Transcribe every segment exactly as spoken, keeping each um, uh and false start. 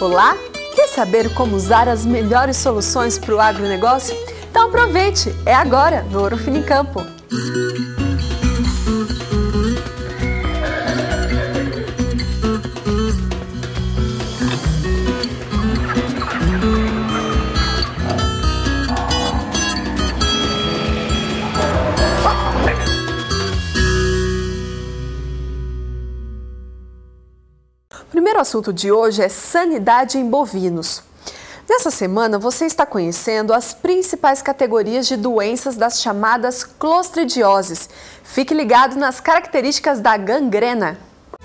Olá! Quer saber como usar as melhores soluções para o agronegócio? Então aproveite! É agora no Ouro Fino em Campo! O primeiro assunto de hoje é sanidade em bovinos. Nessa semana, você está conhecendo as principais categorias de doenças das chamadas clostridioses. Fique ligado nas características da gangrena.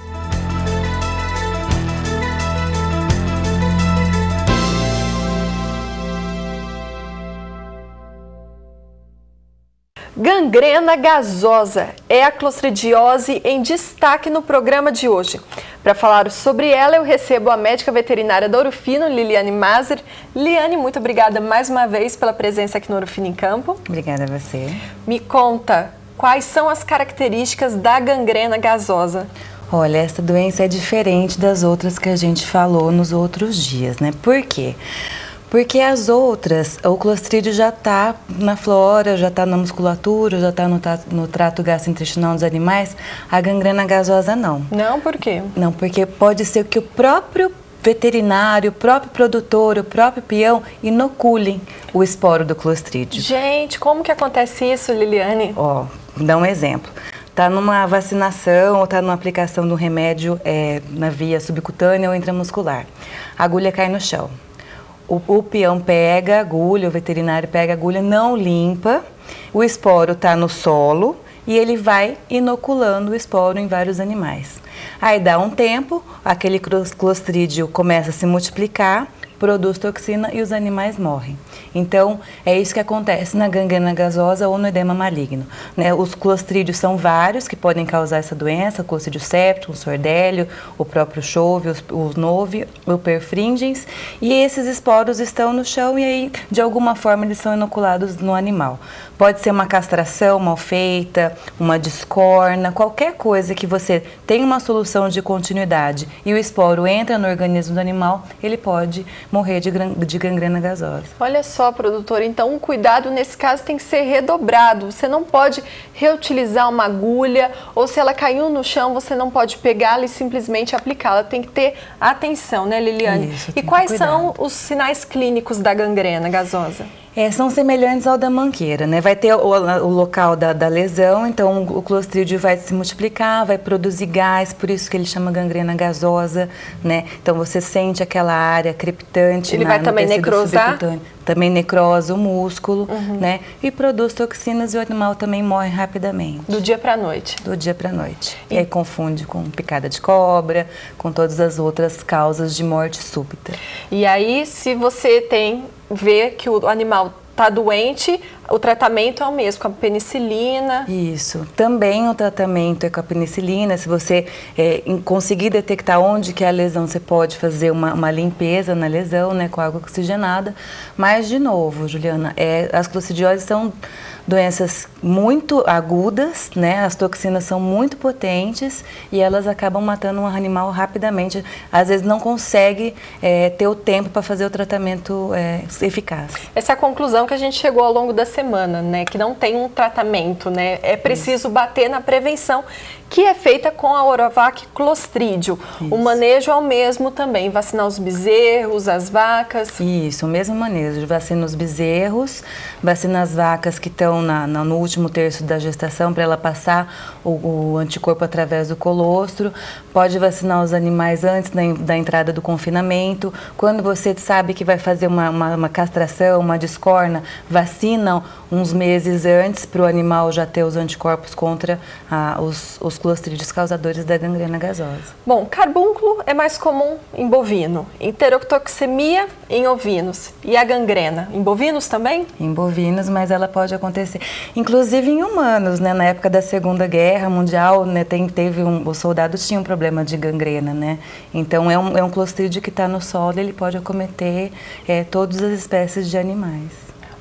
Gangrena gasosa é a clostridiose em destaque no programa de hoje. Para falar sobre ela, eu recebo a médica veterinária do Ouro Fino, Liliane Maser. Liliane, muito obrigada mais uma vez pela presença aqui no Ouro Fino em Campo. Obrigada a você. Me conta, quais são as características da gangrena gasosa? Olha, essa doença é diferente das outras que a gente falou nos outros dias, né? Por quê? Porque as outras, o clostrídio já está na flora, já está na musculatura, já está no, no trato gastrointestinal dos animais, a gangrena gasosa não. Não, por quê? Não, porque pode ser que o próprio veterinário, o próprio produtor, o próprio peão inoculem o esporo do clostrídio. Gente, como que acontece isso, Liliane? Ó, vou dar um exemplo. Está numa vacinação ou está numa aplicação de um remédio é, na via subcutânea ou intramuscular. A agulha cai no chão. O, o peão pega a agulha, o veterinário pega a agulha, não limpa, o esporo está no solo e ele vai inoculando o esporo em vários animais. Aí dá um tempo, aquele clostrídio começa a se multiplicar, produz toxina e os animais morrem. Então, é isso que acontece na gangrena gasosa ou no edema maligno, né? Os clostrídeos são vários que podem causar essa doença, o clostridio septum, o sordélio, o próprio chove, o novi, o perfringens, e esses esporos estão no chão e aí, de alguma forma, eles são inoculados no animal. Pode ser uma castração mal feita, uma discorna, qualquer coisa que você tenha uma solução de continuidade e o esporo entra no organismo do animal, ele pode morrer de, de gangrena gasosa. Olha só, produtor, então o cuidado nesse caso tem que ser redobrado. Você não pode reutilizar uma agulha ou se ela caiu no chão, você não pode pegá-la e simplesmente aplicá-la. Tem que ter atenção, né, Liliane? Isso, e quais são os sinais clínicos da gangrena gasosa? É, são semelhantes ao da manqueira, né? Vai ter o, o local da, da lesão, então o clostrídio vai se multiplicar, vai produzir gás, por isso que ele chama gangrena gasosa, né? Então você sente aquela área crepitante. Ele na, vai também necrosar? Também necrosa o músculo, uhum. né? E produz toxinas e o animal também morre rapidamente. Do dia para a noite? Do dia para a noite. E... e aí confunde com picada de cobra, com todas as outras causas de morte súbita. E aí, se você tem, vê que o animal está doente, o tratamento é o mesmo, com a penicilina. Isso. Também o tratamento é com a penicilina. Se você é, conseguir detectar onde que é a lesão, você pode fazer uma, uma limpeza na lesão, né, com água oxigenada. Mas, de novo, Juliana, é, as clostridioses são doenças muito agudas, né? As toxinas são muito potentes e elas acabam matando um animal rapidamente. Às vezes não consegue é, ter o tempo para fazer o tratamento é, eficaz. Essa é a conclusão que a gente chegou ao longo da semana, né? Que não tem um tratamento, né? É preciso bater na prevenção, que é feita com a Orovac Clostridio. Isso. O manejo é o mesmo também, vacinar os bezerros, as vacas. Isso, o mesmo manejo, vacina os bezerros, vacina as vacas que estão na, na, no último terço da gestação para ela passar o, o anticorpo através do colostro. Pode vacinar os animais antes da, da entrada do confinamento. Quando você sabe que vai fazer uma, uma, uma castração, uma discorna, vacina uns meses antes para o animal já ter os anticorpos contra ah, os, os clostrídeos causadores da gangrena gasosa. Bom, carbúnculo é mais comum em bovino, enterotoxemia em ovinos e a gangrena em bovinos também? Em bovinos, mas ela pode acontecer, inclusive em humanos, né? Na época da Segunda Guerra Mundial, né, tem, teve um, os soldados tinham um problema de gangrena, né? Então é um, é um clostrídeo que está no solo, ele pode acometer é, todas as espécies de animais.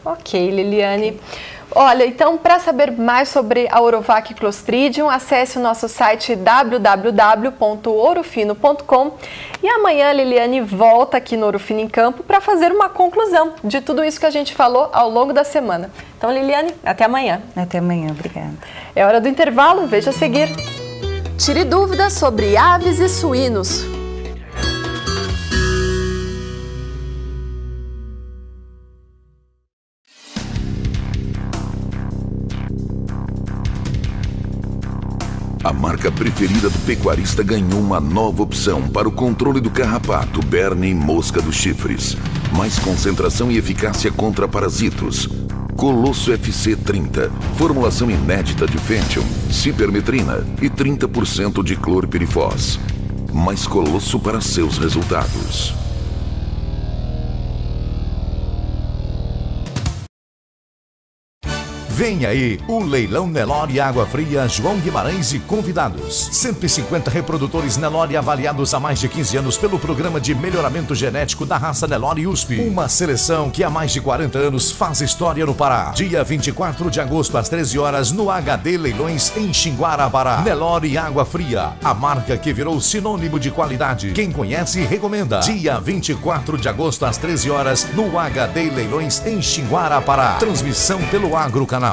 Ok, Liliane. Olha, então, para saber mais sobre a Orovac Clostridium, acesse o nosso site w w w ponto ourofino ponto com e amanhã a Liliane volta aqui no Ouro Fino em Campo para fazer uma conclusão de tudo isso que a gente falou ao longo da semana. Então, Liliane, até amanhã. Até amanhã, obrigada. É hora do intervalo, veja a seguir. Tire dúvidas sobre aves e suínos. A marca preferida do pecuarista ganhou uma nova opção para o controle do carrapato, berne e mosca dos chifres. Mais concentração e eficácia contra parasitos. Colosso F C trinta, formulação inédita de fêntion, cipermetrina e trinta por cento de clorpirifos. Mais Colosso para seus resultados. Vem aí o Leilão Nelore Água Fria João Guimarães e convidados. cento e cinquenta reprodutores Nelore avaliados há mais de quinze anos pelo Programa de Melhoramento Genético da Raça Nelore U S P. Uma seleção que há mais de quarenta anos faz história no Pará. Dia vinte e quatro de agosto às treze horas no H D Leilões em Xinguara, Pará. Nelore Água Fria, a marca que virou sinônimo de qualidade. Quem conhece, recomenda. Dia vinte e quatro de agosto às treze horas no H D Leilões em Xinguara, Pará. Transmissão pelo Agro Canal.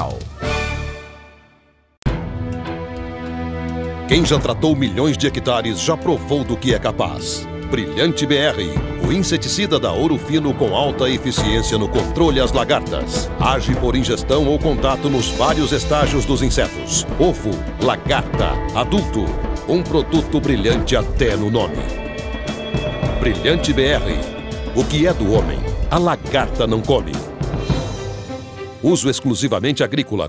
Quem já tratou milhões de hectares já provou do que é capaz. Brilhante B R, o inseticida da Ouro Fino com alta eficiência no controle às lagartas. Age por ingestão ou contato nos vários estágios dos insetos. Ovo, lagarta, adulto. Um produto brilhante até no nome. Brilhante B R. O que é do homem, a lagarta não come. Uso exclusivamente agrícola.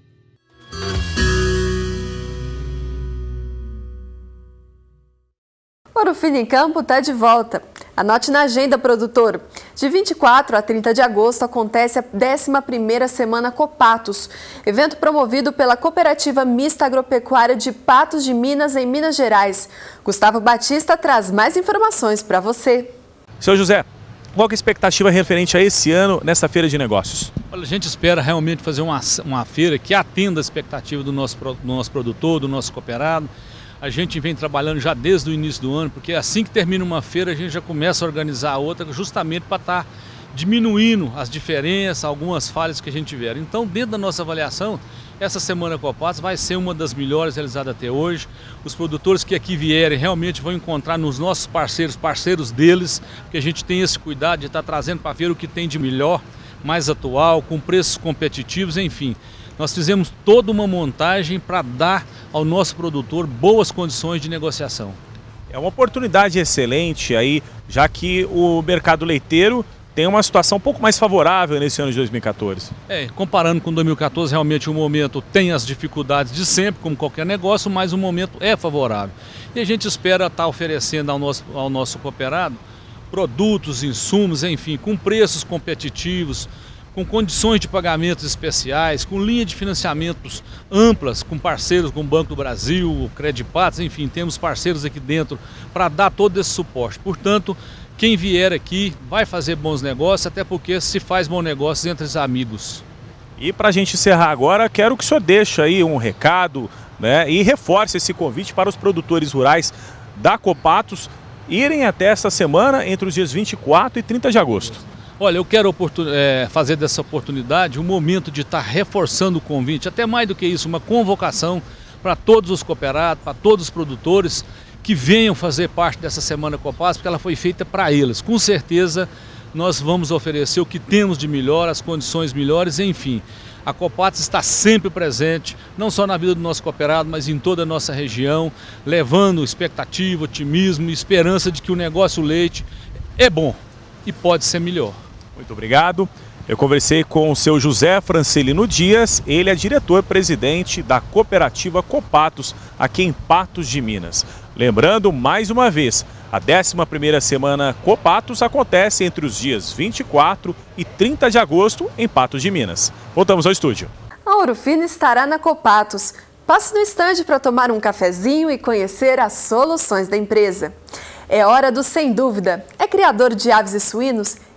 Ouro Fino em Campo está de volta. Anote na agenda, produtor. De vinte e quatro a trinta de agosto acontece a décima primeira Semana Copatos, evento promovido pela Cooperativa Mista Agropecuária de Patos de Minas, em Minas Gerais. Gustavo Batista traz mais informações para você. Seu José, qual que é a expectativa referente a esse ano nessa feira de negócios? Olha, a gente espera realmente fazer uma, uma feira que atenda a expectativa do nosso, do nosso produtor, do nosso cooperado. A gente vem trabalhando já desde o início do ano, porque assim que termina uma feira a gente já começa a organizar a outra, justamente para estar diminuindo as diferenças, algumas falhas que a gente tiver. Então, dentro da nossa avaliação, essa Semana Copatos vai ser uma das melhores realizadas até hoje. Os produtores que aqui vierem realmente vão encontrar nos nossos parceiros, parceiros deles, porque a gente tem esse cuidado de estar trazendo para ver o que tem de melhor, mais atual, com preços competitivos, enfim. Nós fizemos toda uma montagem para dar ao nosso produtor boas condições de negociação. É uma oportunidade excelente aí, já que o mercado leiteiro tem uma situação um pouco mais favorável nesse ano de dois mil e quatorze. É, comparando com dois mil e quatorze, realmente o momento tem as dificuldades de sempre, como qualquer negócio, mas o momento é favorável. E a gente espera estar oferecendo ao nosso, ao nosso cooperado produtos, insumos, enfim, com preços competitivos, com condições de pagamentos especiais, com linha de financiamentos amplas, com parceiros como o Banco do Brasil, o Credipatos, enfim, temos parceiros aqui dentro para dar todo esse suporte. Portanto, quem vier aqui vai fazer bons negócios, até porque se faz bons negócios entre os amigos. E para a gente encerrar agora, quero que o senhor deixe aí um recado, né, e reforce esse convite para os produtores rurais da Copatos irem até essa semana entre os dias vinte e quatro e trinta de agosto. Olha, eu quero é, fazer dessa oportunidade um momento de estar reforçando o convite, até mais do que isso, uma convocação para todos os cooperados, para todos os produtores que venham fazer parte dessa Semana Copatos, porque ela foi feita para eles. Com certeza nós vamos oferecer o que temos de melhor, as condições melhores, enfim. A Copatos está sempre presente, não só na vida do nosso cooperado, mas em toda a nossa região, levando expectativa, otimismo e esperança de que o negócio leite é bom e pode ser melhor. Muito obrigado. Eu conversei com o seu José Francelino Dias, ele é diretor-presidente da Cooperativa Copatos, aqui em Patos de Minas. Lembrando, mais uma vez, a décima primeira Semana Copatos acontece entre os dias vinte e quatro e trinta de agosto em Patos de Minas. Voltamos ao estúdio. A Ouro Fino estará na Copatos. Passe no estande para tomar um cafezinho e conhecer as soluções da empresa. É hora do Sem Dúvida. É criador de aves e suínos?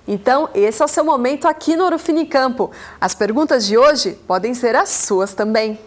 Então, esse é o seu momento aqui no Ouro Fino em Campo. As perguntas de hoje podem ser as suas também.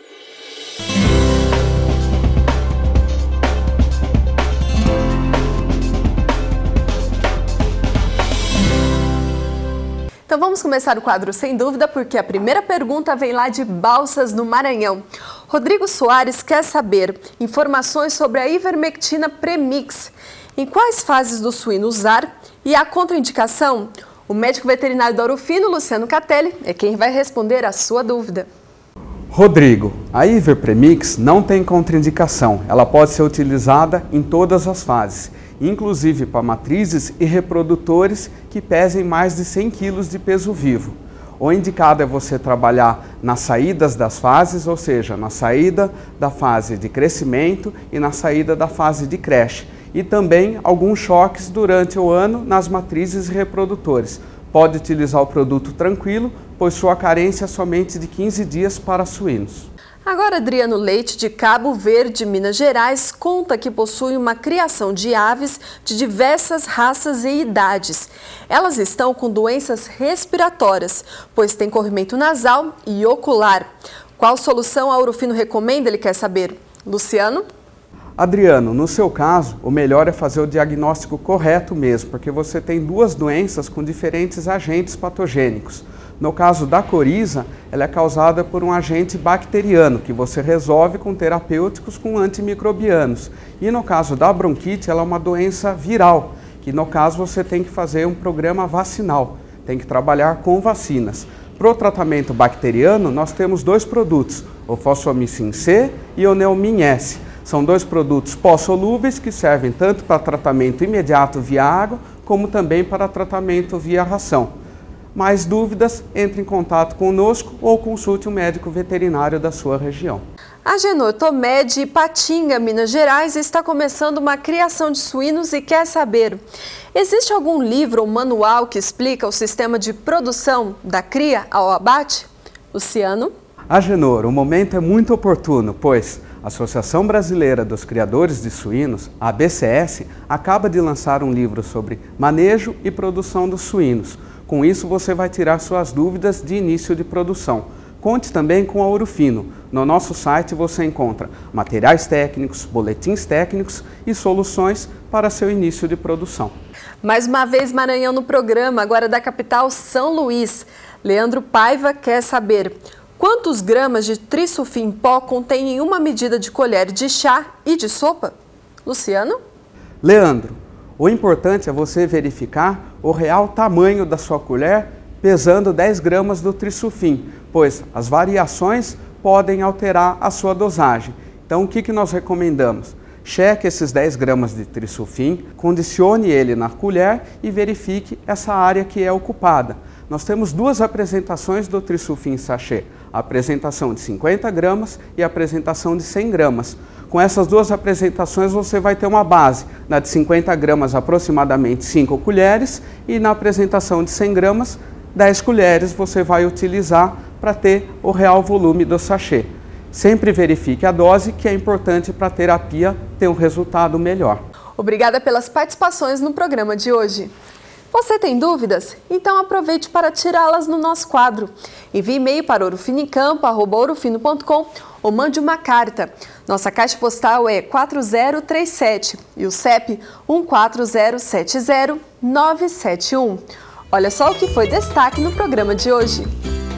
Então vamos começar o quadro sem dúvida, porque a primeira pergunta vem lá de Balsas, no Maranhão. Rodrigo Soares quer saber informações sobre a ivermectina Premix. Em quais fases do suíno usar e a contraindicação? O médico veterinário do Ouro Fino, Luciano Catelli, é quem vai responder a sua dúvida. Rodrigo, a Iverpremix não tem contraindicação. Ela pode ser utilizada em todas as fases, inclusive para matrizes e reprodutores que pesem mais de cem quilos de peso vivo. O indicado é você trabalhar nas saídas das fases, ou seja, na saída da fase de crescimento e na saída da fase de creche. E também alguns choques durante o ano nas matrizes e reprodutores. Pode utilizar o produto tranquilo, pois sua carência é somente de quinze dias para suínos. Agora, Adriano Leite, de Cabo Verde, Minas Gerais, conta que possui uma criação de aves de diversas raças e idades. Elas estão com doenças respiratórias, pois tem corrimento nasal e ocular. Qual solução a Ouro Fino recomenda, ele quer saber? Luciano? Adriano, no seu caso, o melhor é fazer o diagnóstico correto mesmo, porque você tem duas doenças com diferentes agentes patogênicos. No caso da coriza, ela é causada por um agente bacteriano, que você resolve com terapêuticos com antimicrobianos. E no caso da bronquite, ela é uma doença viral, que no caso você tem que fazer um programa vacinal, tem que trabalhar com vacinas. Para o tratamento bacteriano, nós temos dois produtos, o Fosfomycin C e o Neomin S. São dois produtos pó-solúveis que servem tanto para tratamento imediato via água, como também para tratamento via ração. Mais dúvidas, entre em contato conosco ou consulte um médico veterinário da sua região. A Genor Tomé de Ipatinga, Minas Gerais, está começando uma criação de suínos e quer saber: existe algum livro ou manual que explica o sistema de produção da cria ao abate? Luciano? A Genor, o momento é muito oportuno, pois a Associação Brasileira dos Criadores de Suínos, a A B C S, acaba de lançar um livro sobre manejo e produção dos suínos. Com isso, você vai tirar suas dúvidas de início de produção. Conte também com a Ouro Fino. No nosso site você encontra materiais técnicos, boletins técnicos e soluções para seu início de produção. Mais uma vez Maranhão no programa, agora da capital São Luís. Leandro Paiva quer saber: quantos gramas de trisulfim pó contém em uma medida de colher de chá e de sopa? Luciano? Leandro, o importante é você verificar o real tamanho da sua colher pesando dez gramas do trisulfim, pois as variações podem alterar a sua dosagem. Então, o que, que nós recomendamos? Cheque esses dez gramas de trisulfim, condicione ele na colher e verifique essa área que é ocupada. Nós temos duas apresentações do trisulfim sachê, a apresentação de cinquenta gramas e a apresentação de cem gramas. Com essas duas apresentações você vai ter uma base, na de cinquenta gramas aproximadamente cinco colheres e na apresentação de cem gramas, dez colheres você vai utilizar para ter o real volume do sachê. Sempre verifique a dose, que é importante para a terapia ter um resultado melhor. Obrigada pelas participações no programa de hoje. Você tem dúvidas? Então aproveite para tirá-las no nosso quadro. Envie e-mail para ourofinoemcampo arroba ourofino ponto com ou mande uma carta. Nossa caixa postal é quatro zero três sete e o C E P um quatro zero sete zero nove sete um. Olha só o que foi destaque no programa de hoje.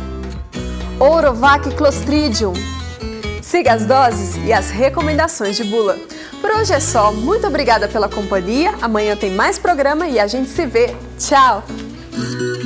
Ourovac Clostridium. Siga as doses e as recomendações de bula. Por hoje é só. Muito obrigada pela companhia. Amanhã tem mais programa e a gente se vê. Tchau!